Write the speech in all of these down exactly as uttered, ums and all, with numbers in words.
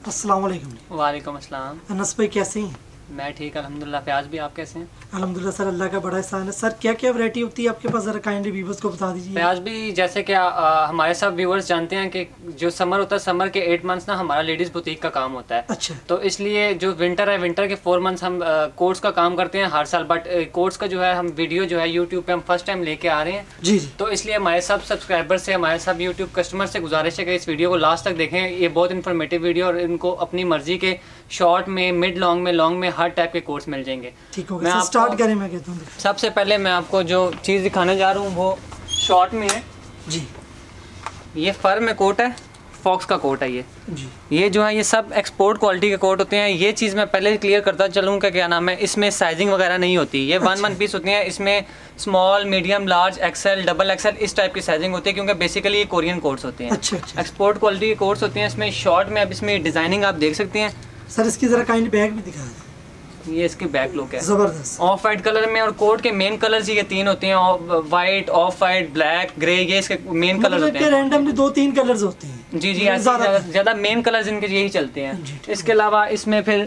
अस्सलाम वालेकुम। वालेकुम अस्सलाम। अनस भाई कैसे हैं? मैं ठीक अल्हम्दुलिल्लाह। फयाज भी आप कैसे हैं? अल्हम्दुलिल्लाह सर, अल्लाह का बड़ा एहसान है। सर क्या क्या वैरायटी होती है आपके पास, ज़रा काइंडली व्यूवर्स को बता दीजिए। फयाज भी जैसे कि आ, हमारे सब व्यूवर्स जानते हैं कि जो समर होता है, समर के एट मंथ्स ना हमारा लेडीज़ बुटीक का काम होता है। अच्छा। तो इसलिए जो विंटर है, विंटर के फोर मंथ्स हम कोर्स का काम करते हैं हर साल, बट कोर्स का जो है हम वीडियो जो है यूट्यूब पे हम फर्स्ट टाइम लेके आ रहे हैं। जी जी। तो इसलिए हमारे सब सब्सक्राइबर से, हमारे सब यूट्यूब कस्टमर से गुजारिश है कि इस वीडियो को लास्ट तक देखें। ये बहुत इन्फॉर्मेटिव वीडियो और इनको अपनी मर्जी के शॉर्ट में, मिड लॉन्ग में, लॉन्ग में हर टाइप के कोर्स मिल जाएंगे। ठीक हो गया, स्टार्ट करें। मैं कहता हूँ सबसे पहले मैं आपको जो चीज़ दिखाने जा रहा हूँ वो शॉर्ट में है जी। ये फर में कोट है, फॉक्स का कोट है ये जी। ये जो है ये सब एक्सपोर्ट क्वालिटी के कोट होते हैं। ये चीज़ मैं पहले क्लियर करता चलूँ कि क्या नाम है, इसमें साइजिंग वगैरह नहीं होती। ये वन वन पीस होती हैं। इसमें small, medium, large, XL, double XL इस टाइप की साइजिंग होती है, क्योंकि बेसिकली ये कोरियन कोट्स होते हैं। अच्छा अच्छा। एक्सपोर्ट क्वालिटी के कोट्स होते हैं। इसमें शॉर्ट में अब इसमें डिज़ाइनिंग आप देख सकते हैं। सर इसकी ज़रा काइंडली बैग भी दिखा दें। ये इसकी बैक लुक है ज़बरदस्त, ऑफ वाइट कलर में। और कोट के मेन कलर्स ये तीन होते हैं, white, off white, black, grey. ये इसके मेन कलर होते हैं। रैंडमली दो तीन कलर्स होते हैं। जी जी, ऐसे ज़्यादा मेन कलर्स इनके यही चलते हैं। इसके अलावा इसमें फिर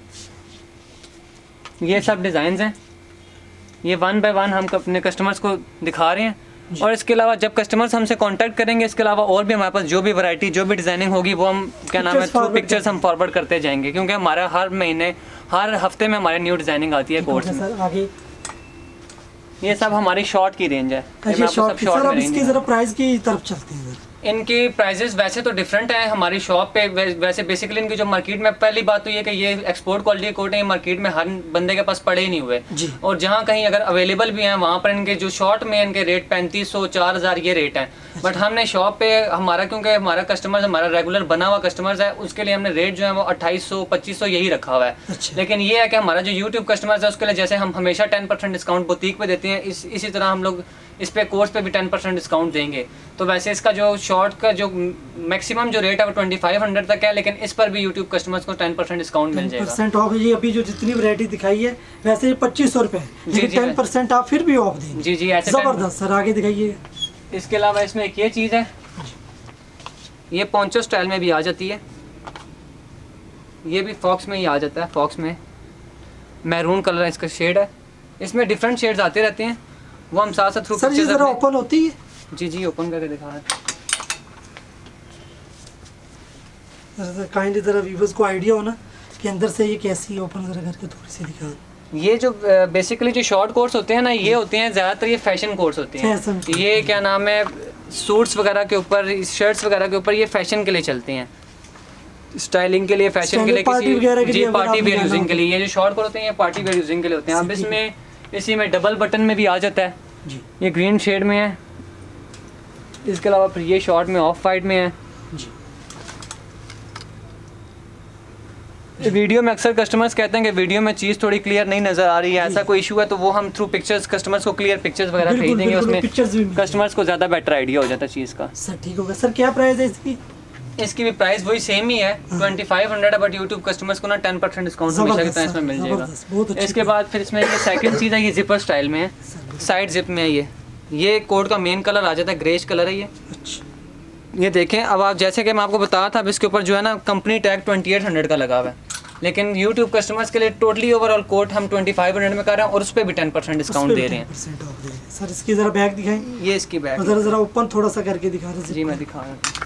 ये सब डिज़ाइंस हैं। ये वन बाय वन हम अपने कस्टमर्स को दिखा रहे हैं। और इसके अलावा जब कस्टमर्स हमसे कांटेक्ट करेंगे, इसके अलावा और भी हमारे पास जो भी वैरायटी, जो भी डिज़ाइनिंग होगी वो हम क्या नाम है थ्रू पिक्चर्स हम फॉरवर्ड करते जाएंगे, क्योंकि हमारा हर महीने, हर हफ्ते में हमारे न्यू डिज़ाइनिंग आती है कोर्स में। सर आगे ये सब हमारी शॉर्ट की रेंज है। अच्छा, शॉर्ट। सर अब इसकी ज़रा प्राइस की तरफ चलते हैं। इनकी प्राइजेस वैसे तो डिफरेंट हैं हमारी शॉप पे। वैसे बेसिकली इनकी जो मार्केट में, पहली बात तो ये कि ये एक्सपोर्ट क्वालिटी कोट है, मार्केट में हर बंदे के पास पड़े ही नहीं हुए। और जहाँ कहीं अगर अवेलेबल भी हैं वहाँ पर इनके जो शॉर्ट में इनके रेट पैंतीस सौ चार हज़ार ये रेट हैं। बट हमने शॉप पे हमारा, क्योंकि हमारा कस्टमर हमारा रेगुलर बना हुआ कस्टमर्स है, उसके लिए हमने रेट जो है वो अट्ठाईस सौ पच्चीस सौ यही रखा हुआ है। अच्छा। लेकिन ये है कि हमारा जो यूट्यूब कस्टमर्स है उसके लिए जैसे हम हमेशा टेन परसेंट डिस्काउंट बुटीक पे देते हैं, इस इसी तरह हम लोग इस पे कोर्स पे भी टेन परसेंट डिस्काउंट देंगे। तो वैसे इसका जो शॉर्ट का जो मैक्सिमम जो रेट है वो ट्वेंटी फाइव हंड्रेड तक है, लेकिन इस पर भी यूट्यूब कस्टमर्स को टेन परसेंट डिस्काउंट मिल जाएगा। Percent off. ये अभी जो जितनी वैरायटी दिखाई है वैसे पच्चीस सौ रुपये, लेकिन टेन परसेंट आप फिर भी ऑफ देंगे। जी जी, ऐसे जबरदस्त। सर आगे दिखाइए। इसके अलावा इसमें एक ये चीज़ है, ये पोंचो स्टाइल में भी आ जाती है। ये भी फॉक्स में ही आ जाता है। फॉक्स में मैरून कलर है, इसका शेड है। इसमें डिफरेंट शेड्स आते रहते हैं, वो हम साथ साथ थ्रू सर ये जरा ओपन होती है। जी जी, ओपन करके दिखा रहे हैं। काइंडली जरा व्यूअर्स को आइडिया हो ना कि अंदर से ये कैसी ओपन जरा करके थोड़ी सी दिखा। ये जो बेसिकली जो शॉर्ट कोर्स होते हैं ना, ये होते हैं ज़्यादातर ये फैशन कोर्स होते हैं। ये क्या नाम है, सूट्स वगैरह के ऊपर, शर्ट्स वगैरह के ऊपर ये फैशन के लिए चलते हैं, स्टाइलिंग के लिए, फैशन के लिए, किसी जी पार्टी वेयर यूजिंग के लिए। ये जो शॉर्ट कोर्स होते हैं ये पार्टी वेयर यूजिंग के लिए होते हैं। अब इसमें इसी में डबल बटन में भी आ जाता है जी। ये ग्रीन शेड में है। इसके अलावा फिर ये शॉर्ट में ऑफ वाइट में है जी। वीडियो में अक्सर कस्टमर्स कहते हैं कि वीडियो में चीज़ थोड़ी क्लियर नहीं नज़र आ रही है, ऐसा कोई इशू है तो वो हम थ्रू पिक्चर्स कस्टमर्स को क्लियर पिक्चर्स वगैरह भेज देंगे, उसमें कस्टमर्स को ज़्यादा बेटर आइडिया हो जाता है चीज़ का। सर ठीक होगा। सर क्या प्राइस है इसकी? इसकी भी प्राइस वही सेम ही है, ट्वेंटी फाइव हंड्रेड है, बट यूट्यूब कस्टमर्स को ना टेन परसेंट डिस्काउंट हमेशा की तरह इसमें मिल जाएगा। इसके बाद फिर इसमें ये सेकंड चीज़ है, ये जिपर स्टाइल में है, साइड जिप में है। ये ये कोट का मेन कलर आ जाता है, ग्रेश कलर है ये। ये देखें, अब आप जैसे कि मैं आपको बताया था, अब इसके ऊपर जो है ना company tag twenty eight hundred का लगा हुआ है, लेकिन यूट्यूब कस्टमर्स के लिए टोटली ओवरऑल कोट हम ट्वेंटी फाइव हंड्रेड में कर रहे हैं और उस पर भी टेन परसेंट डिस्काउंट दे रहे हैं। सर इसकी ज़रा बैग दिखाएं। ये इसकी बैग जरा जरा ओपन थोड़ा सा करके दिखा रहे हैं। जी मैं दिखा रहा हूँ।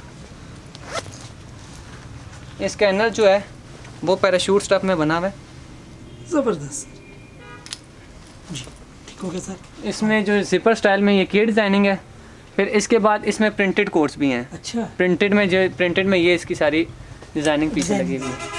इसका एनल जो है वो पैराशूट स्टफ में बना हुआ है। ज़बरदस्त जी। ठीक हो गया सर। इसमें जो जिपर स्टाइल में ये की डिज़ाइनिंग है। फिर इसके बाद इसमें प्रिंटेड कोट्स भी हैं। अच्छा। प्रिंटेड में जो प्रिंटेड में ये इसकी सारी डिज़ाइनिंग पीछे लगी हुई है,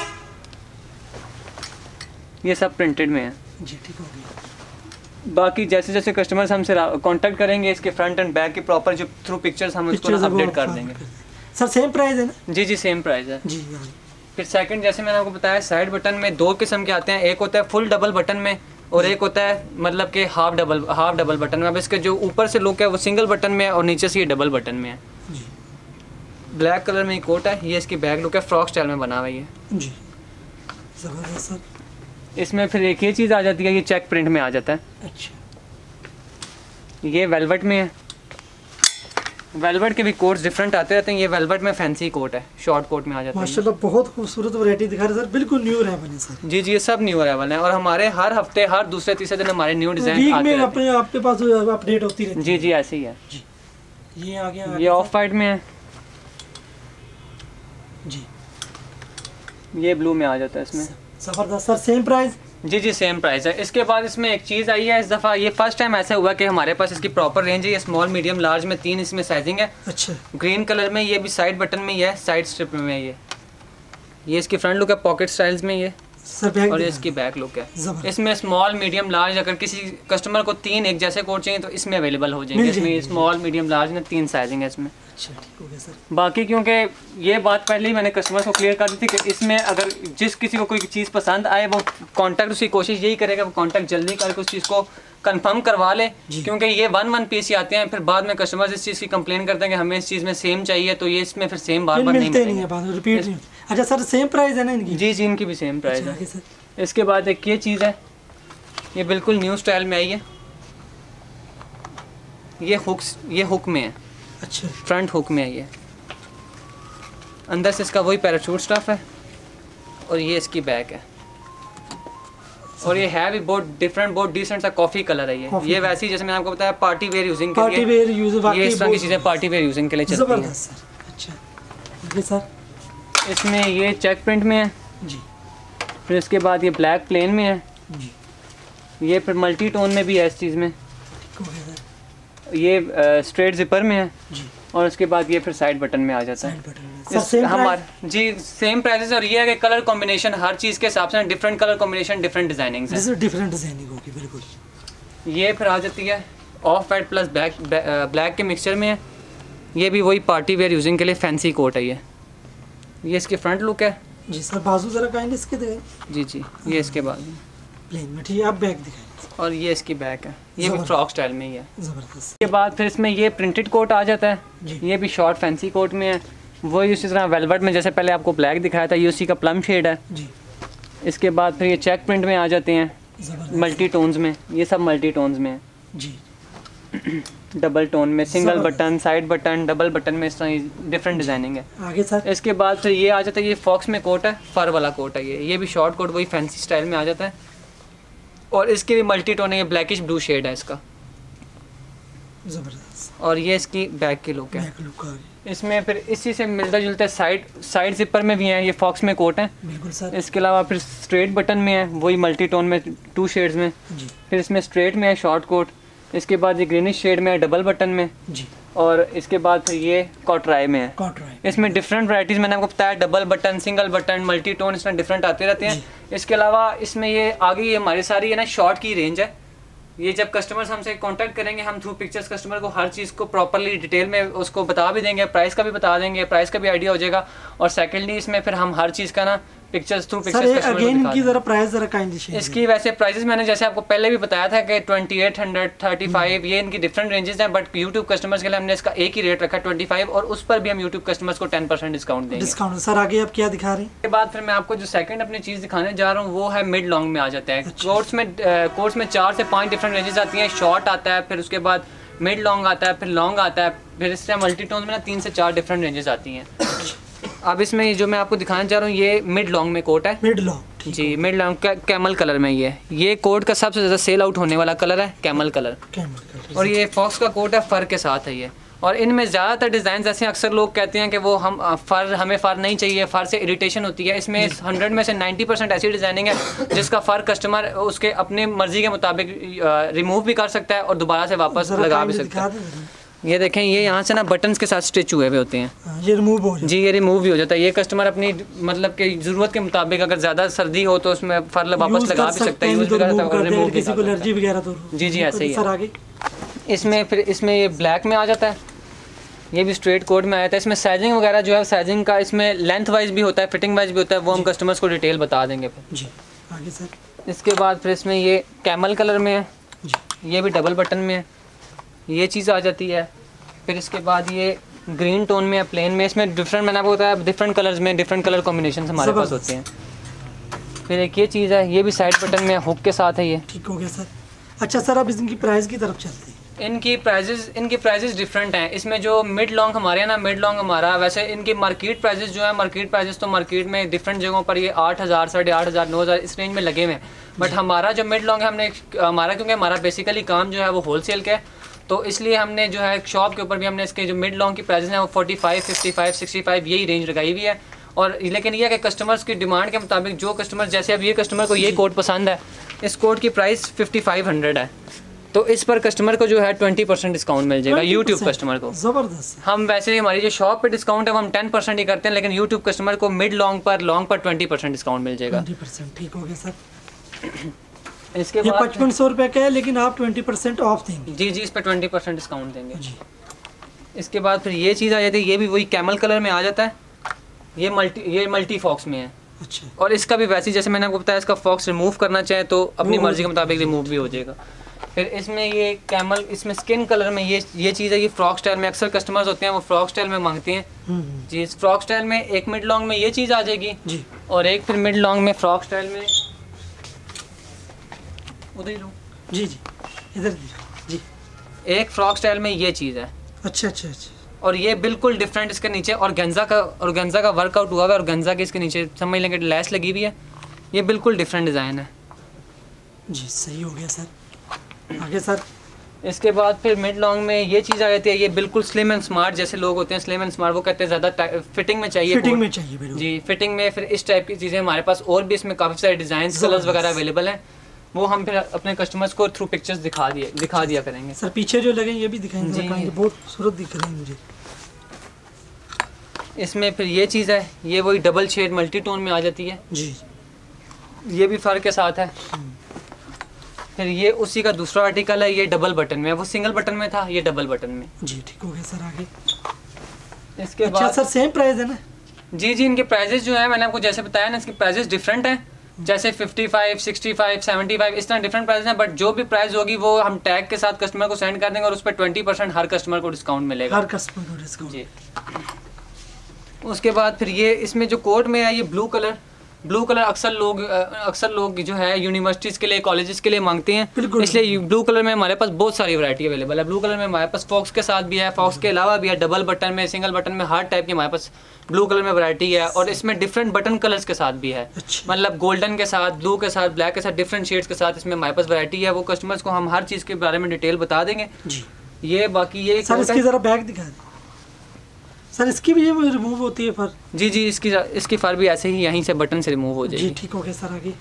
ये सब प्रिंटेड में है जी। ठीक हो गया। बाकी जैसे जैसे कस्टमर्स हमसे कांटेक्ट करेंगे, इसके फ्रंट एंड बैक के प्रॉपर जो थ्रू पिक्चर्स हम उसको अपडेट कर देंगे। सर सेम प्राइस है ना? जी जी, सेम प्राइस है जी। फिर सेकंड, जैसे मैंने आपको बताया, साइड बटन में दो किस्म के आते हैं। एक होता है फुल डबल बटन में और एक होता है मतलब कि half double half double button में। अब इसके जो ऊपर से लुक है वो सिंगल बटन में है और नीचे से ये डबल बटन में है जी। ब्लैक कलर में ये कोट है, ये इसकी बैक लुक है, फ्रॉक स्टाइल में बना हुआ है ये जी। ज़बरदस्त सर। इसमें फिर एक ये चीज़ आ जाती है, ये चेक प्रिंट में आ जाता है। अच्छा। ये वेलवेट में है। वेलवेट के भी कोट्स डिफरेंट आते रहते हैं। ये वेलवेट में फैंसी कोट है, शॉर्ट कोट में आ जाता है। माशाल्लाह बहुत खूबसूरत वैरायटी दिखा रहे हैं सर, बिल्कुल न्यू अराइवल है सर। जी जी ये सब न्यू अराइवल है और हमारे हर हफ्ते हर दूसरे तीसरे दिन हमारे न्यू डिजाइन आते हैं। हैं। अपने आपके पास अपडेट होती रहती है। जी जी ऐसे ही है जी। ये आ गया, ये ऑफ वाइट में है जी, ये ब्लू में आ जाता है इसमें। जबरदस्त सर। Same price? जी जी सेम प्राइस है। इसके बाद इसमें एक चीज़ आई है इस दफ़ा, ये फर्स्ट टाइम ऐसा हुआ कि हमारे पास इसकी प्रॉपर रेंज है। ये स्मॉल मीडियम लार्ज में तीन इसमें साइजिंग है। अच्छा। ग्रीन कलर में, ये भी साइड बटन में ही है, साइड स्ट्रिप में ये ये इसकी फ्रंट लुक है, पॉकेट स्टाइल्स में ये सर। और ये इसकी बैक लुक है। इसमें स्मॉल मीडियम लार्ज, अगर किसी कस्टमर को तीन एक जैसे कोट चाहिए तो इसमें अवेलेबल हो जाएंगे। इसमें स्मॉल मीडियम लार्ज में तीन साइजिंग है इसमें। अच्छा ठीक हो गया सर। बाकी क्योंकि ये बात पहले ही मैंने कस्टमर को क्लियर कर दी थी कि इसमें अगर जिस किसी को कोई चीज़ पसंद आए वो कांटेक्ट, उसकी कोशिश यही करेगा वो कांटेक्ट जल्दी करके उस चीज़ को कंफर्म करवा ले, क्योंकि ये वन वन पीस ही आते हैं। फिर बाद में कस्टमर इस चीज़ की कंप्लेन करते हैं कि हमें इस चीज़ में सेम चाहिए, तो ये इसमें फिर सेम बार बार नहीं मिलेंगे, रिपीट नहीं। अच्छा सर सेम प्राइस है ना इनकी? जी जी इनकी भी सेम प्राइस है। इसके बाद एक ये चीज़ है, ये बिल्कुल न्यू स्टाइल में आई है। ये हुक्स, ये हुक में है। अच्छा। फ्रंट हुक में है ये। अंदर से इसका वही पैराशूट स्टफ है और ये इसकी बैक है। और ये है भी बहुत डिफरेंट, बहुत डिसेंट सा कॉफ़ी कलर है ये। ये वैसी जैसे मैंने आपको बताया पार्टी वेयर यूजिंग के लिए, पार्टी वेयर यूज, ये इस तरह की चीज़ें पार्टी वेयर यूजिंग के लिए चलती हैं। जबरदस्त सर। अच्छा ये सर। इसमें ये चेक प्रिंट में है जी। फिर इसके बाद ये ब्लैक प्लेन में है जी। ये फिर मल्टी टोन में भी है इस चीज़ में। ठीक हो गया सर। ये स्ट्रेट जिपर में है जी। और उसके बाद ये फिर साइड बटन में आ जाता है। साइड बटन में सर सेम हमारे जी सेम प्राइसेस। और ये है कि कलर कॉम्बिनेशन हर चीज़ के हिसाब से different colour combination, different designing है, डिफरेंट डिजाइनिंग होगी बिल्कुल। ये फिर आ जाती है off white plus black, black के मिक्सचर में है। ये भी वही पार्टी वेयर यूजिंग के लिए फैंसी कोट है ये। ये इसकी फ्रंट लुक है जी सर। बाजू जरा काइंड इसके दिखाइए। जी जी ये इसके बाद प्लेन में, ठीक है। आप बैक दिखाइए। और ये इसकी बैक है, ये भी फ्रॉक स्टाइल में ही है। जबरदस्त। इसके बाद फिर इसमें ये प्रिंटेड कोट आ जाता है जी। ये भी शॉर्ट फैंसी कोट में है। वही उसी तरह वेलवेट में जैसे पहले आपको ब्लैक दिखाया था, ये उसी का प्लम शेड है जी। इसके बाद फिर ये चेक प्रिंट में आ जाते हैं मल्टी टोन्स में। ये सब मल्टी टोन्स में है जी। डबल टोन में, single button, side button, double button में, इस तरह डिफरेंट डिजाइनिंग है। आगे सर। इसके बाद फिर ये आ जाता है, ये फॉक्स में कोट है, फर वाला कोट है ये। ये भी शॉर्ट कोट वही फैंसी स्टाइल में आ जाता है और इसके भी मल्टी टोन है, ये ब्लैकिश ब्लू शेड है इसका। जबरदस्त। और ये इसकी बैक की लुक है। बैक लुक आ गई। इसमें फिर इसी से मिलता जुलता साइड साइड जिपर में भी है, ये फॉक्स में कोट है बिल्कुल सर। इसके अलावा फिर स्ट्रेट बटन में है, वही मल्टी टोन में टू शेड्स में जी। फिर इसमें स्ट्रेट में है शॉर्ट कोट। इसके बाद ये ग्रीनिश शेड में है डबल बटन में जी। और इसके बाद फिर ये कॉटराई में है। कॉटराई। इसमें डिफरेंट वैराइटीज़ मैंने आपको बताया, double button, single button, multi tone, इसमें डिफरेंट आते रहते हैं। इसके अलावा इसमें ये आगे ये हमारी सारी है ना शॉर्ट की रेंज है। ये जब कस्टमर्स हमसे कांटेक्ट करेंगे हम थ्रू पिक्चर्स कस्टमर को हर चीज़ को प्रॉपर्ली डिटेल में उसको बता भी देंगे, प्राइस का भी बता देंगे, प्राइस का भी आइडिया हो जाएगा। और सेकेंडली इसमें फिर हम हर चीज़ का ना पिक्चर्स थ्रू पिक्चर्स कस्टमर को दिखा देंगे। जरा प्राइस जरा काइंडली शेयर। इसकी वैसे प्राइसेस मैंने जैसे आपको पहले भी बताया था कि twenty eight hundred, thirty five, ये इनकी डिफरेंट रेंजेस हैं, बट यूट्यूब कस्टमर्स के लिए हमने इसका एक ही रेट रखा ट्वेंटी फाइव और उस पर भी हम यूट्यूब कस्टमर्स को टेन परसेंट डिस्काउंट देंगे। Discount sir. आगे आप क्या दिखा रहे हैं? के बाद फिर मैं आपको जो सेकंड अपनी चीज़ दिखाने जा रहा हूँ वो है मिड लॉन्ग में आ जाता है। कोर्स में कोर्स में चार से पाँच डिफरेंट रेंजेस आती हैं। शॉर्ट आता है, फिर उसके बाद मिड लॉन्ग आता है, फिर लॉन्ग आता है, फिर इस तरह मल्टी टोन में ना तीन से चार डिफरेंट रेंजेस आती हैं। अब इसमें जो मैं आपको दिखाना चाह रहा हूँ ये मिड लॉन्ग में कोट है। मिड लॉन्ग जी मिड लॉन्ग कैमल कलर में ये ये कोट का सबसे ज़्यादा सेल आउट होने वाला कलर है कैमल कलर। और ये फॉक्स का कोट है, फर के साथ है ये। और इनमें ज़्यादातर डिज़ाइन ऐसे अक्सर लोग कहते हैं कि वो हम फ़र हमें फ़र नहीं चाहिए, फ़र से इरिटेशन होती है। इसमें हंड्रेड में से नाइन्टी परसेंट ऐसी डिज़ाइनिंग है जिसका फ़र कस्टमर उसके अपने मर्ज़ी के मुताबिक रिमूव भी कर सकता है और दोबारा से वापस लगा भी सकता है। ये देखें, ये यहाँ से ना बटन्स के साथ स्टिच हुए हुए होते हैं। ये रिमूव हो जाता है। जी ये रिमूव भी हो जाता है। ये कस्टमर अपनी मतलब कि ज़रूरत के मुताबिक अगर ज़्यादा सर्दी हो तो उसमें फर वापस लगा भी सकता है, यूज़ भी कर सकता है और रिमूव भी कर सकता है। जी जी ऐसे ही है। इसमें फिर इसमें ये ब्लैक में आ जाता है, ये भी स्ट्रेट कोट में आया था। इसमें साइजिंग वगैरह जो है साइजिंग का इसमें लेंथ वाइज भी होता है, फिटिंग वाइज भी होता है, वो हम कस्टमर्स को डिटेल बता देंगे फिर। जी आगे सर। इसके बाद फिर इसमें ये कैमल कलर में है, ये भी डबल बटन में है, ये चीज़ आ जाती है। फिर इसके बाद ये ग्रीन टोन में है, प्लेन में। इसमें डिफरेंट मैंने आपको बताया डिफरेंट कलर्स में डिफरेंट कलर कॉम्बिनेशन हमारे पास होते हैं। फिर एक ये चीज़ है, ये भी साइड बटन में हुक के साथ है ये। ठीक हो गया सर। अच्छा सर अब इनकी प्राइस की तरफ चलते हैं। इनकी प्राइजेस इनकी प्राइजेस डिफरेंट हैं। इसमें जो मिड लॉन्ग हमारे हैं ना, मिड लॉन्ग हमारा, वैसे इनकी मार्केट प्राइजेस जो है, मार्केट प्राइजेस तो मार्केट में डिफरेंट जगहों पर ये आठ हज़ार साढ़े आठ हज़ार नौ हज़ार इस रेंज में लगे हुए हैं। बट हमारा जो मिड लॉन्ग है, हमने हमारा क्योंकि हमारा बेसिकली काम जो है वो होलसेल का है, तो इसलिए हमने जो है शॉप के ऊपर भी हमने इसके जो मिड लॉन्ग की प्राइजेस हैं वो forty five fifty five sixty five यही रेंज लगाई हुई है। और लेकिन ये है कि कस्टमर्स की डिमांड के मुताबिक जो कस्टमर, जैसे अब ये कस्टमर को ये कोट पसंद है, इस कोट की प्राइस फिफ्टी फाइव हंड्रेड है, तो इस पर कस्टमर को जो है ट्वेंटी परसेंट डिस्काउंट मिल जाएगा यूट्यूब कस्टमर को। ज़बरदस्त। हम वैसे हमारी जो शॉप पे डिस्काउंट है वो हम टेन परसेंट ही करते हैं, लेकिन यूट्यूब कस्टमर को मिड लॉन्ग पर लॉन्ग पर ट्वेंटी परसेंट डिस्काउंट मिल जाएगा। ट्वेंटी परसेंट ठीक हो गया सर। इसके ये बाद पचपन सौ रुपये का है, लेकिन आप ट्वेंटी परसेंट ऑफ देंगे। जी जी, इस पर ट्वेंटी परसेंट डिस्काउंट देंगे जी। इसके बाद फिर ये चीज़ आ जाती है, ये भी वही कैमल कलर में आ जाता है, ये मल्टी ये मल्टी फॉक्स में है। अच्छा। और इसका भी वैसे जैसे मैंने आपको बताया, इसका फॉक्स रिमूव करना चाहे तो अपनी वो- मर्जी के मुताबिक रिमूव भी हो जाएगा। फिर इसमें ये कैमल, इसमें स्किन कलर में ये ये चीज़ है, ये फ्रॉक स्टाइल में अक्सर कस्टमर्स होते हैं वो फ्रॉक स्टाइल में मांगते हैं। हम्म, जी, इस फ्रॉक स्टाइल में एक मिड लॉन्ग में ये चीज़ आ जाएगी जी और एक फिर मिड लॉन्ग में फ्रॉक स्टाइल में उधर ही लो, जी जी इधर दीजिए। जी। एक फ्रॉक स्टाइल में ये चीज़ है अच्छा अच्छा अच्छा। और ये बिल्कुल डिफरेंट इसके नीचे और गेंजा का और गेंजा का वर्कआउट हुआ हुआ है और गेंजा के इसके नीचे समझ लेंगे लैस लगी हुई है, ये बिल्कुल डिफरेंट डिज़ाइन है। जी सही हो गया सर। आगे सर। इसके बाद फिर मिड लॉन्ग में ये चीज़ आ जाती है, ये बिल्कुल स्लिम एंड स्मार्ट, जैसे लोग होते हैं स्लिम एंड स्मार्ट, वो कहते हैं ज़्यादा फिटिंग में चाहिए। फिटिंग में चाहिए बिल्कुल। जी, फिटिंग में फिर इस टाइप की चीज़ें हमारे पास और भी इसमें काफ़ी सारे डिज़ाइन कलर्स वगैरह अवेलेबल हैं, वो हम फिर अपने कस्टमर्स को थ्रू पिक्चर्स दिखा दिए दिखा दिया करेंगे। सर पीछे जो लगे ये भी दिखाएंगे, जी। दिखाएंगे, बहुत खूबसूरत दिख रहे हैं मुझे। इसमें फिर ये चीज़ है, ये वही डबल शेड मल्टी टोन में आ जाती है, जी। ये भी फ़र्क के साथ है। फिर ये उसी का दूसरा आर्टिकल है, ये डबल बटन में है, वो सिंगल बटन में था, ये डबल बटन में। जी ठीक हो गया सर। आगे। इसके अच्छा बाद सर सेम प्राइस है ना? जी जी, इनके प्राइजेस जो है मैंने आपको जैसे बताया ना, इसके प्राइजेस डिफरेंट हैं, जैसे fifty five, sixty five, seventy five इस तरह डिफरेंट प्राइस हैं, बट जो भी प्राइस होगी वो हम टैग के साथ कस्टमर को सेंड कर देंगे और उस पर ट्वेंटी परसेंट हर कस्टमर को डिस्काउंट मिलेगा। हर कस्टमर को डिस्काउंट। जी। उसके बाद फिर ये इसमें जो कोट में है, ये ब्लू कलर ब्लू कलर अक्सर लोग अक्सर लोग जो है यूनिवर्सिटीज़ के लिए, कॉलेजेस के लिए मांगते हैं, बिल्कुल। इसलिए ब्लू कलर में हमारे पास बहुत सारी वैरायटी अवेलेबल है। ब्लू कलर में हमारे पास फॉक्स के साथ भी है, फॉक्स के अलावा भी है, डबल बटन में, सिंगल बटन में, हर टाइप की हमारे पास ब्लू कलर में वैरायटी है। और इसमें डिफरेंट बटन कलर्स के साथ भी है, अच्छा। मतलब गोल्डन के साथ, ब्लू के साथ, ब्लैक के साथ, डिफरेंट शेड्स के साथ इसमें हमारे पास वैरायटी है। वो कस्टमर्स को हम हर चीज़ के बारे में डिटेल बता देंगे। जी। ये बाकी ये सर इसकी ज़रा बैग दिखा दें। सर इसकी भी ये रिमूव होती है फर? जी जी, इसकी इसकी फर भी ऐसे ही यहीं से बटन से रिमूव हो जाएगी। जी ठीक हो गया सर। आगे।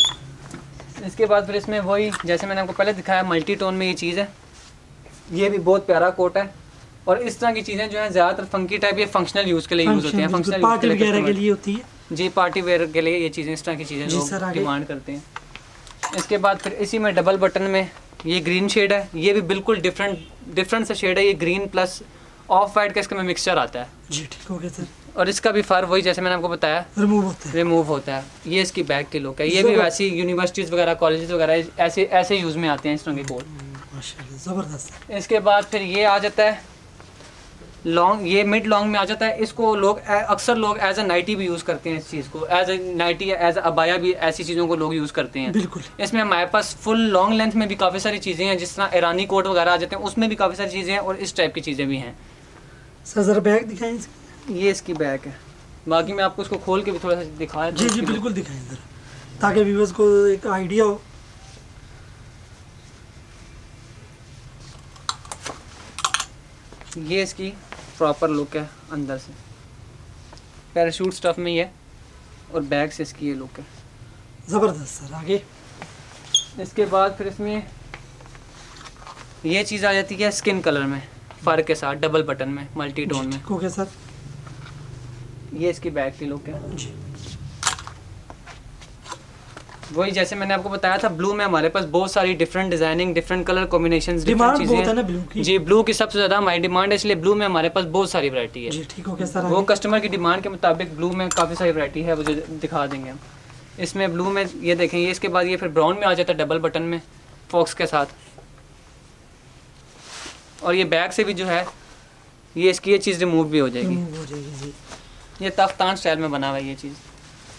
इसके बाद फिर इसमें वही जैसे मैंने आपको पहले दिखाया, मल्टी टोन में ये चीज़ है, ये भी बहुत प्यारा कोट है। और इस तरह की चीज़ें जो हैं ज़्यादातर फंकी टाइप, ये फंक्शनल यूज़ के लिए यूज़ होती हैं, फंक्शनल पार्टी वगैरह के लिए होती है। जी, पार्टी वेयर के लिए ये चीज़ें, इस तरह की चीज़ें लोग डिमांड करते हैं। इसके बाद फिर इसी में डबल बटन में ये ग्रीन शेड है, ये भी बिल्कुल डिफरेंट डिफरेंट सा शेड है, ये ग्रीन प्लस ऑफ वाइट का इसका में मिक्सचर आता है। जी ठीक हो गया सर। और इसका भी फर वही जैसे मैंने आपको बताया रिमूव होता है। रिमूव होता है। ये इसकी बैक की लुक है, ये भी वैसी यूनिवर्सिटीज़ वगैरह, कॉलेजेस वगैरह ऐसे ऐसे यूज़ में आते हैं इस तरह के कोट। माशाल्लाह ज़बरदस्त। इसके बाद फिर ये आ जाता है लॉन्ग, ये मिड लॉन्ग में आ जाता है। इसको लोग अक्सर लोग एज अ नाइटी भी यूज़ करते हैं, इस चीज़ को as a nightie, as a अबाया भी ऐसी चीज़ों को लोग यूज़ करते हैं। बिल्कुल। इसमें हमारे पास फुल लॉन्ग लेंथ में भी काफ़ी सारी चीज़ें हैं, जिस तरह ईरानी कोट वगैरह आ जाते हैं, उसमें भी काफ़ी सारी चीज़ें हैं और इस टाइप की चीज़ें भी हैं। सर ज़रा बैग दिखाएं इसकी। ये इसकी बैक है, बाकी मैं आपको इसको खोल के भी थोड़ा सा दिखाया। जी जी बिल्कुल दिखाएं ज़रा, ताकि व्यूअर्स को एक आइडिया हो। ये इसकी प्रॉपर लुक है अंदर से, पैराशूट स्टफ में ही है और बैक से इसकी ये लुक है। ज़बरदस्त सर। आगे। इसके बाद फिर इसमें ये चीज़ आ जाती है स्किन कलर में, फर के साथ, डबल बटन में, मल्टी टोन में। ठीक हो गया सर। ये इसकी बैक की लुक है। जी। वही जैसे मैंने आपको बताया था, ब्लू में हमारे पास बहुत सारी different designing, different colour combinations, demand बहुत है ना ब्लू की। जी, ब्लू की सबसे ज़्यादा हमारी डिमांड है, इसलिए ब्लू में हमारे पास बहुत सारी वैरायटी है। जी ठीक हो गया सर। वो कस्टमर की डिमांड के मुताबिक ब्लू में काफ़ी सारी वैरायटी है, वो जो दिखा देंगे हम। इसमें ब्लू में ये देखें, ये इसके बाद ये फिर ब्राउन में आ जाता है डबल बटन में फॉक्स के साथ। और ये बैक से भी जो है ये इसकी ये चीज़ रिमूव भी हो जाएगी। रिमूव हो जाएगी जी। ये तख्तान स्टाइल में बना हुआ है ये चीज़।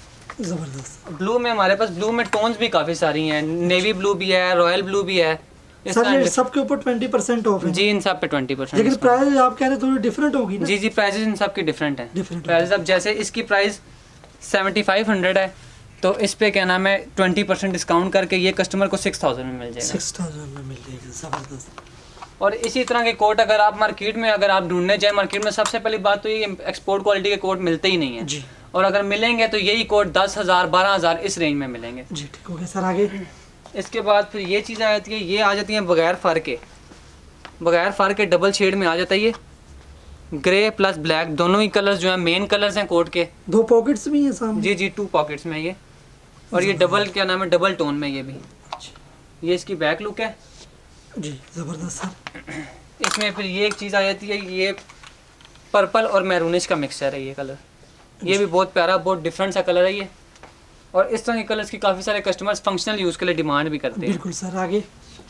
ज़बरदस्त। ब्लू में हमारे पास ब्लू में टोन्स भी काफ़ी सारी हैं, नेवी ब्लू भी है, रॉयल ब्लू भी है, सर ये सबके ऊपर ट्वेंटी परसेंट ऑफ है जी, इन सब पे ट्वेंटी परसेंट। लेकिन प्राइस आप कह रहे हैं थोड़ी डिफरेंट होगी ना? जी जी, प्राइसेस इन सब की डिफरेंट है। डिफरेंट प्राइस अब जैसे इसकी प्राइस सेवेंटी फाइव हंड्रेड है, तो इस पे क्या नाम है ट्वेंटी परसेंट डिस्काउंट करके ये कस्टमर को सिक्स थाउजेंड में मिल जाएगा। सिक्स थाउजेंड में मिल जाएगा, ज़बरदस्त। और इसी तरह के कोट अगर आप मार्केट में अगर आप ढूंढने जाए, मार्केट में सबसे पहली बात तो ये एक्सपोर्ट क्वालिटी के कोट मिलते ही नहीं है जी। और अगर मिलेंगे तो यही कोट दस हज़ार बारह हज़ार इस रेंज में मिलेंगे जी। ठीक हो गया सर, आगे? इसके बाद फिर ये चीज़ आ जाती है, ये आ जाती है बगैर फ़र के, बगैर फ़र के डबल शेड में आ जाता है ये ग्रे प्लस ब्लैक, दोनों ही कलर्स जो है मेन कलर्स हैं कोट के। दो पॉकेट्स भी हैं सामने? जी जी, टू पॉकेट्स में ये, और ये डबल क्या नाम है डबल टोन में ये भी। ये इसकी बैक लुक है जी, ज़बरदस्त सर। इसमें फिर ये एक चीज़ आ जाती है, ये पर्पल और मैरूनिश का मिक्सचर है ये कलर, ये भी बहुत प्यारा बहुत डिफरेंट सा कलर है ये। और इस तरह के कलर्स की काफ़ी सारे कस्टमर्स फंक्शनल यूज़ के लिए डिमांड भी करते हैं। बिल्कुल सर, आगे?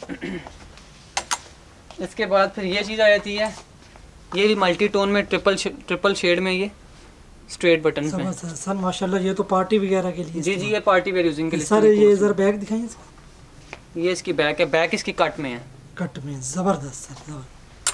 इसके बाद फिर ये चीज़ आ जाती है, ये भी मल्टी टोन में ट्रिपल ट्रिपल शेड में ये स्ट्रेट बटन में। सर, सर माशाल्लाह ये तो पार्टी वगैरह के लिए। जी जी, ये पार्टी वेयर यूजिंग के लिए। सर ये ज़रा बैक दिखाइए। ये इसकी बैक है, बैक इसकी कट में है, कट में, ज़बरदस्त सर, ज़बरदस्त।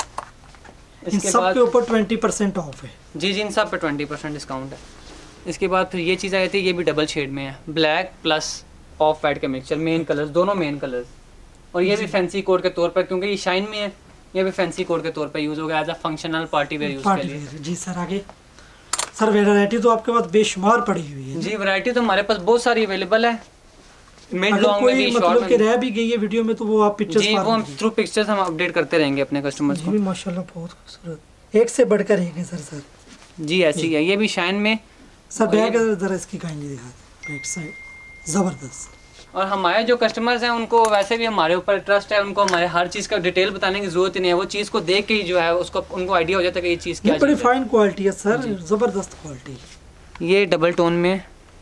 इन इसके सब बाद के ऊपर ट्वेंटी परसेंट ऑफ है? जी जी, इन सब पे ट्वेंटी परसेंट डिस्काउंट है। इसके बाद फिर ये चीज़ आ जाती है, ये भी डबल शेड में है, ब्लैक प्लस ऑफ वाइट का मिक्सचर, मेन कलर्स, दोनों मेन कलर्स। और ये भी फैंसी कोड के तौर पर, क्योंकि ये शाइन में है, ये भी फैंसी कोड के तौर पर यूज़ होगा as a functional party wear use के लिए। जी सर, आगे? सर वैरायटी तो आपके पास बेशुमार पड़ी हुई है। जी, वैरायटी तो हमारे पास बहुत सारी अवेलेबल है, मिड लॉन्ग में भी, शॉर्ट मतलब में कि रह भी गई है वीडियो में तो वो आप पिक्चर्स जी, वो हम थ्रू पिक्चर्स हम अपडेट करते रहेंगे अपने कस्टमर्स को। जी माशाल्लाह बहुत खूबसूरत, एक से बढ़कर एक है सर। सर जी ऐसी है, ये भी शाइन में। सर बैक जरा इसकी काइंडली दिखा दें, बैक साइड, ज़बरदस्त। और हमारे जो कस्टमर्स हैं उनको वैसे भी हमारे ऊपर ट्रस्ट है, उनको हमारे हर चीज़ का डिटेल बताने की ज़रूरत ही नहीं है, वो चीज़ को देख के ही जो है उसको उनको आइडिया हो जाता है कि ये चीज़ क्या है। बड़ी फाइन क्वालिटी है सर, ज़बरदस्त क्वालिटी। ये डबल टोन में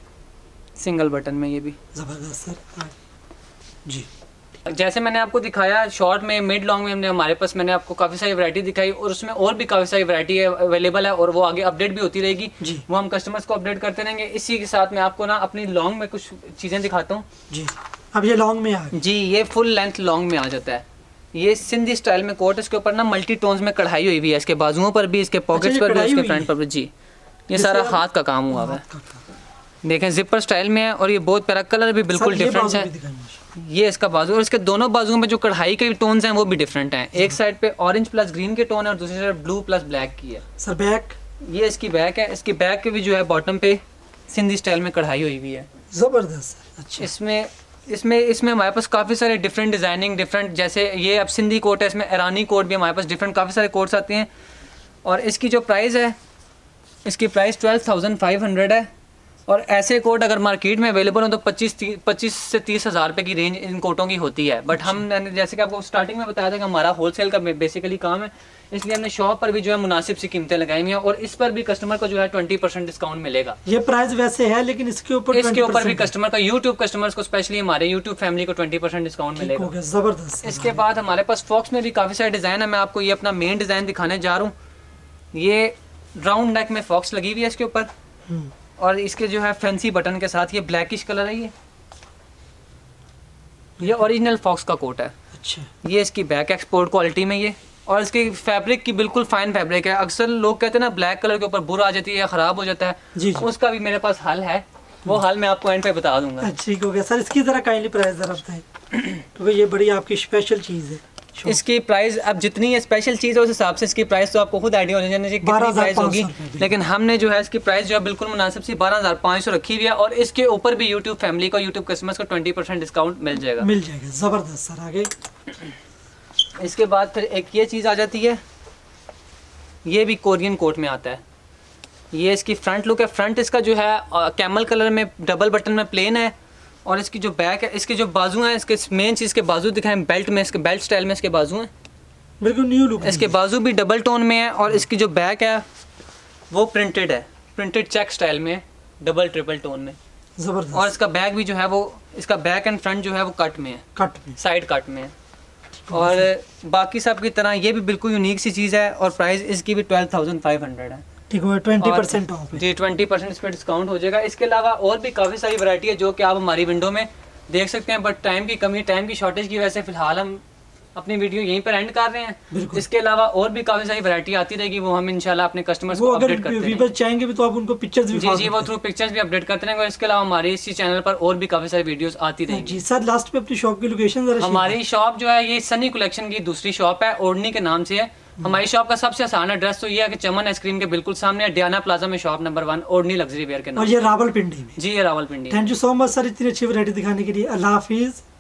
सिंगल बटन में, ये भी ज़बरदस्त सर। जी, जैसे मैंने आपको दिखाया शॉर्ट में, मिड लॉन्ग में हमने हमारे पास मैंने आपको काफ़ी सारी वैरायटी दिखाई और उसमें और भी काफ़ी सारी वैरायटी अवेलेबल है और वो आगे अपडेट भी होती रहेगी। वो हम कस्टमर्स को अपडेट करते रहेंगे। इसी के साथ मैं आपको ना अपनी लॉन्ग में कुछ चीज़ें दिखाता हूँ। जी, अब ये लॉन्ग में आ गया। जी, ये फुल लेंथ लॉन्ग में आ जाता है। ये सिंधी स्टाइल में कोट, इसके ऊपर ना मल्टी टोन्स में कढ़ाई हुई हुई है, इसके बाजुओं पर भी, इसके पॉकेट्स पर भी, इसके फ्रंट पर भी। जी, ये सारा हाथ का काम हुआ है, देखें जिपर स्टाइल में है और ये बहुत प्यारा कलर भी बिल्कुल डिफरेंट है। ये इसका बाजू और इसके दोनों बाजुओं में जो कढ़ाई के टोन्स हैं वो भी डिफरेंट हैं। एक साइड पे ऑरेंज प्लस ग्रीन के टोन है और दूसरी साइड ब्लू प्लस ब्लैक की है। Sir back? ये इसकी बैक है, इसकी बैक के भी जो है बॉटम पे सिंधी स्टाइल में कढ़ाई हुई हुई है, जबरदस्त। अच्छा, इसमें इसमें इसमें हमारे पास काफ़ी सारे डिफरेंट डिज़ाइनिंग डिफरेंट, जैसे ये अब सिंधी कोट है, इसमें ईरानी कोट भी हमारे पास डिफरेंट काफ़ी सारे कोट्स आते हैं। और इसकी जो प्राइस है, इसकी price twelve thousand five hundred है और ऐसे कोट अगर मार्केट में अवेलेबल हो तो पच्चीस पच्चीस से तीस हज़ार रुपये की रेंज इन कोटों की होती है। बट हम जैसे कि आपको स्टार्टिंग में बताया था कि हमारा होलसेल का बेसिकली काम है, इसलिए हमने शॉप पर भी जो है मुनासिब सी कीमतें लगाई हुई हैं और इस पर भी कस्टमर को जो है ट्वेंटी परसेंट डिस्काउंट मिलेगा। ये प्राइस वैसे है लेकिन इसके ऊपर इसके ऊपर भी कस्टमर का यूट्यूब कस्टमर्स को स्पेशली हमारे यूट्यूब फैमिली को ट्वेंटी परसेंट डिस्काउंट मिलेगा। जबरदस्त। इसके बाद हमारे पास फॉक्स में भी काफ़ी सारे डिज़ाइन है। मैं आपको ये अपना मेन डिज़ाइन दिखाने जा रहा हूँ। ये राउंड नेक में फॉक्स लगी हुई है इसके ऊपर और इसके जो है फैंसी बटन के साथ ये ब्लैकिश कलर है। ये ये ओरिजिनल फॉक्स का कोट है। अच्छा, ये इसकी बैक एक्सपोर्ट क्वालिटी में ये, और इसकी फैब्रिक की बिल्कुल फाइन फैब्रिक है। अक्सर लोग कहते हैं ना ब्लैक कलर के ऊपर बुर आ जाती है या ख़राब हो जाता है, जी जी। उसका भी मेरे पास हल है, वो हल मैं आपको एंड पे बता दूंगा। ठीक हो गया सर। इसकी ज़रा काइंडली प्राइस ज़रा बताएं क्योंकि ये बड़ी आपकी स्पेशल चीज़ है। इसकी प्राइस अब जितनी ये स्पेशल चीज़ है उस हिसाब से इसकी प्राइस तो आपको खुद आइडिया हो जाना चाहिए कितनी प्राइस होगी, लेकिन हमने जो है इसकी प्राइस जो है बिल्कुल मुनासिब सी बारह हज़ार पाँच सौ रखी हुई है और इसके ऊपर भी यूट्यूब फैमिली को यूट्यूब कस्टमर्स को ट्वेंटी परसेंट डिस्काउंट मिल जाएगा मिल जाएगा ज़बरदस्त सर। आगे इसके बाद फिर एक ये चीज़ आ जाती है, ये भी कोरियन कोट में आता है। ये इसकी फ्रंट लुक है। फ्रंट इसका जो है कैमल कलर में डबल बटन में प्लेन है और इसकी जो बैक है, इसके जो बाजू हैं, इसके मेन चीज़ के बाजू दिखाएं बेल्ट में, इसके बेल्ट स्टाइल में इसके बाजू हैं, बिल्कुल न्यू लुक। इसके बाजू भी डबल टोन में है और इसकी जो बैक है वो प्रिंटेड है, प्रिंटेड चेक स्टाइल में, डबल ट्रिपल टोन में ज़बरदस्त। और इसका बैक भी जो है वो, इसका बैक एंड फ्रंट जो है वो कट में है, कट में, साइड कट में है। और बाकी सब की तरह ये भी बिल्कुल यूनिक सी चीज़ है और प्राइस इसकी भी ट्वेल्व थाउजेंड फाइव हंड्रेड है। ठीक है, ट्वेंटी परसेंट ऑफ है जी, ट्वेंटी परसेंट इस पर डिस्काउंट हो जाएगा। इसके अलावा और भी काफ़ी सारी वैरायटी है जो कि आप हमारी विंडो में देख सकते हैं, बट टाइम की कमी, टाइम की शॉर्टेज की वजह से फ़िलहाल हम अपनी वीडियो यहीं पर एंड कर रहे हैं। बिल्कुल। इसके अलावा और भी काफी सारी वैरायटी आती रहेगी, वो हम इंशाल्लाह अपने कस्टमर्स वो को अगर अपडेट करते रहेंगे। व्यूअर्स चाहेंगे भी तो आप उनको पिक्चर्स भी जी दिखा जी, वो सकते थ्रू पिक्चर्स भी अपडेट करते रहेंगे। और इसके अलावा हमारे इसी चैनल पर और भी काफी सारी वीडियोस आती हैं। रहेंगी। जी सर, लास्ट पे अपनी शॉप की लोकेशन जरा शेयर हमारी शॉप जो है ये सनी कलेक्शन की दूसरी शॉप है, ओढ़नी के नाम से है। हमारी शॉप का सबसे आसान एड्रेस तो ये है कि चमन आइसक्रीम के बिल्कुल सामने है, डियाना प्लाजा में shop number one, Odhni luxury wear के करें। नाम और ये रावलपिंडी में। जी, ये Rawalpindi. Thank you so much sir इतनी अच्छी वैरायटी दिखाने के लिए। अल्लाह हाफिज़।